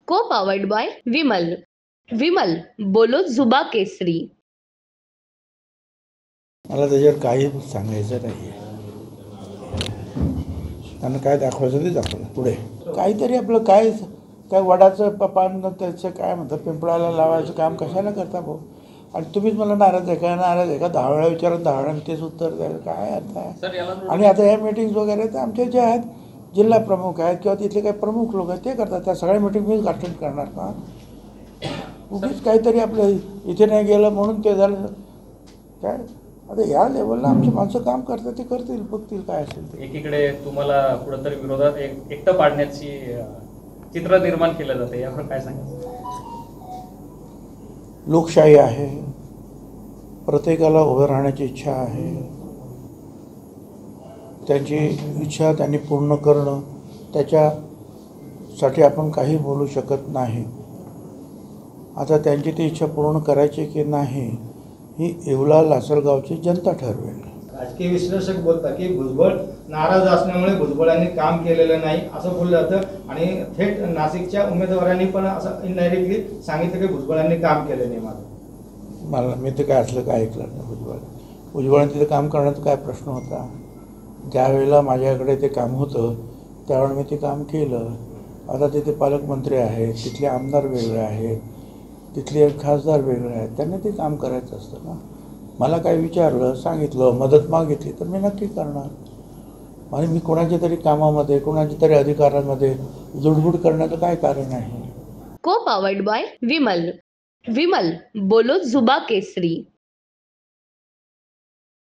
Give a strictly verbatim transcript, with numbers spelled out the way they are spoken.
को powered by Vimal. Vimal बोलो जुबा केसरी. मला त्याच्यावर काही सांगायचं नाही आहे. त्यांना काय दाखवायचं ते दाखवलं. पुढे काहीतरी आपलं काय काय वडाचं पान त्याचं काय म्हणतात पिंपळाला लावायचं काम कशाला करता भाऊ. आणि तुम्हीच मला नाराज आहे का नाराज आहे का दहा वेळा विचारून दहा वेळा तेच उत्तर द्यायला काय अर्थ आहे. आणि आता ह्या मीटिंग्स वगैरे तर आमचे जे आहेत जिल्हा प्रमुख आहेत किंवा तिथले काही प्रमुख लोक आहेत ते करतात. त्या सगळ्या मीटिंग मीच अटेंड करणार का. उगीच काहीतरी आपलं इथे नाही गेलं म्हणून ते झालं काय. आता या लेवलला आमची माणसं काम करतात ते करतील बघतील काय असेल ते. एकीकडे तुम्हाला कुठंतरी विरोधात एक एकटं पाडण्याची चित्र निर्माण केलं जाते, यावर काय सांगायचं. लोकशाही आहे, प्रत्येकाला उभं राहण्याची इच्छा आहे. त्यांची इच्छा त्यांनी पूर्ण करणं त्याच्यासाठी आपण काही बोलू शकत नाही. आता त्यांची ती इच्छा पूर्ण करायची की नाही ही येवला लासलगावची जनता ठरवेल. राजकीय विश्लेषक बोलतात की भुजबळ नाराज असल्यामुळे भुजबळांनी काम केलेलं नाही असं बोललं जातं आणि थेट नाशिकच्या उमेदवारांनी पण असं इनडायरेक्टली सांगितलं की भुजबळांनी काम केलं नाही. माझं मला मी तर काय असलं काय ऐकलं नाही. भुजबळ भुजबळांनी तिथे काम करण्याचा काय प्रश्न होता. ज्यावेळेला माझ्याकडे ते काम होतं त्यावेळेला मी ते काम केलं. आता तिथे पालकमंत्री आहेत, तिथले आमदार वेगळे आहेत, तिथले खासदार वेगळे आहेत, त्यांनी ते काम करायचं असतं ना. मला काय विचारलं सांगितलं मदत मागितली तर मी नक्की करणार. आणि मी कोणाच्या तरी कामामध्ये कोणाच्या तरी अधिकारांमध्ये जुडबुड करण्याचं काय कारण आहे. को पावर्ड बाय विमल. विमल बोलो जुबा केसरी.